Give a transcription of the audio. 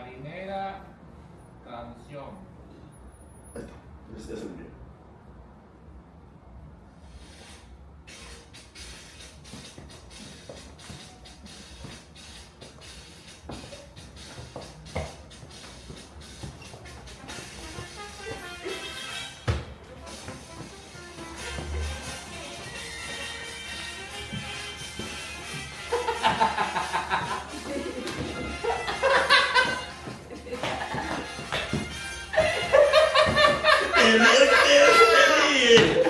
Marinera, canción. Ahí está, ya se lo envié. ¡Qué bien!